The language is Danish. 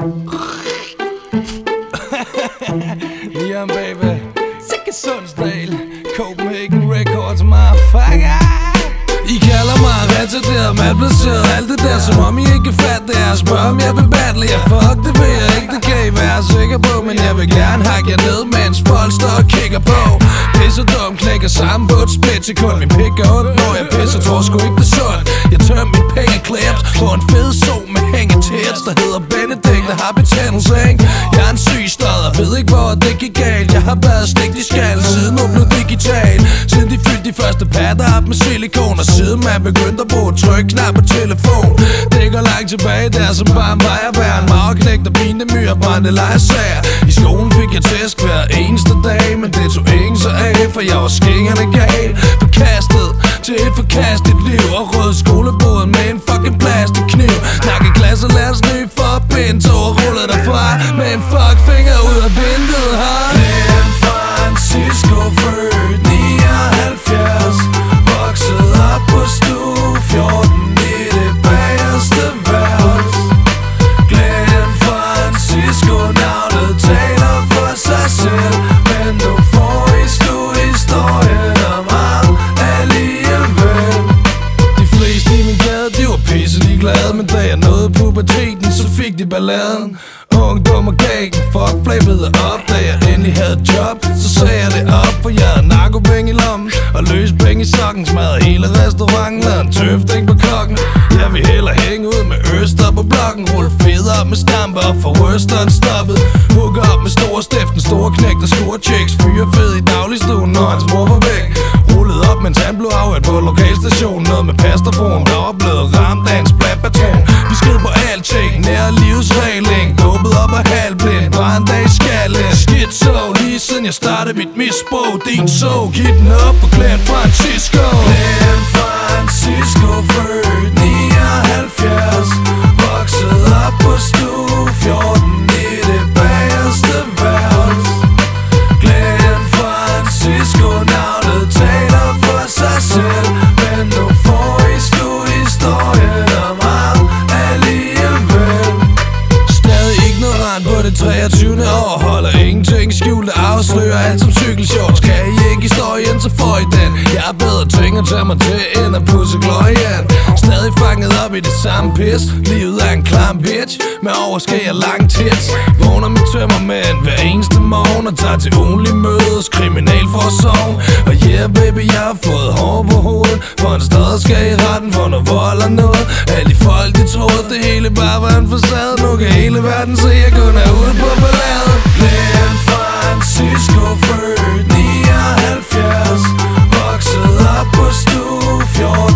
Leon baby, Sikke Sundsdal, Copenhagen Records, motherfucker. I kalder mig retarderet, malplaceret, alt det der, som om I ikke kan fatte det. Jeg spørger om jeg vil battle, ja fuck det vil jeg ikke, det kan I være sikker på. Men jeg vil gerne hakke jer ned, mens folk står og kigger på. Pisse dum, knækker sammen på et splitsekund. Min pik er ondt, når jeg pisser, tror sgu ikke det er sundt. Jeg tør mit pengeklæps på en fed so med hængetæts, der hedder Benedikt, der har betændelse, ikke? Jeg er en syg stad, og ved ikke hvor det gik galt. Jeg har været stegt i skallen, siden nu blev digital. Siden de fyldte de første patter op med silikon, og siden man begyndte at bruge trykknap på telefon. Det går langt tilbage, der som barn var jeg værd. En magerknægt og pinte myr, brændte lejesager. I skolen fik jeg tæsk hver eneste dag, men det tog ingen så af, for jeg var skingerne gal. Forkastet til et forkastet liv, og rød skoleboden med en fucking plastikkniv. Nakke glas og lad os ny for at binde tog, og rullede derfra med en fuckfinger ud af vinduet her. Glenn Francisco, født 79, vokset op på stue 14 i det bagerste værelse. Glenn Francisco, navnet taler for sig selv, men du får i sgu historien om ham alligevel. De fleste i min gade, de var pisselig glade, men da jeg nåede puberteten, så fik de balladen. Ungdom og gang, fuck flappede op. Da jeg endelig havde et job, så sagde jeg det op, for jeg havde narkopenge i lommen og løs penge i sokken. Smadrede hele restauranten, lavede en tøfting på klokken. Jeg vil hellere hænge ud med Øster på blokken, rulle fed op med stamper og få røsteren stoppet. Hook op med store stiften, store knægt og store chicks. Fyre fed i dagligstuen, når hans mor var væk. Rullet op, mens han blev afhørt på lokalstationen. Noget med pastorform, der var blevet ramt af en splatpatron. Vi skred på alting, nær livsregling. Dåbet op af halvblind, brændt af i skallen. Skidt så, lige siden jeg startede mit misbrug. Din så, giv den op for Glenn Francisco. Glenn Francisco, født 79, vokset op på stue 14 i det bagerste værelse. Glenn Francisco, navnet taler for sig selv, men nu får I sgu historien om ham alligevel. Stadig ignorant på det 23. år, holder ingenting skjult og afslører alt som cykelshorts. Kan I ikke historien, så får I den. Jeg har bedre ting at tage mig til end at pusse glorien. Stadig fanget op i det samme pis. Livet er en klam bitch med overskæg og lang tits. Vågner med tømmermænd hver eneste morgen og tager til ugenlig mødes, kriminalforsorgen. Og yeah baby, jeg har fået hår på hovedet, for en stadig skal i retten for noget vold og noget. Alle de folk, de troede det hele bare var en facade. Nu kan hele verden se, jeg kun er ude på ballade. Glenn Francisco, født 79, vokset op på stue 14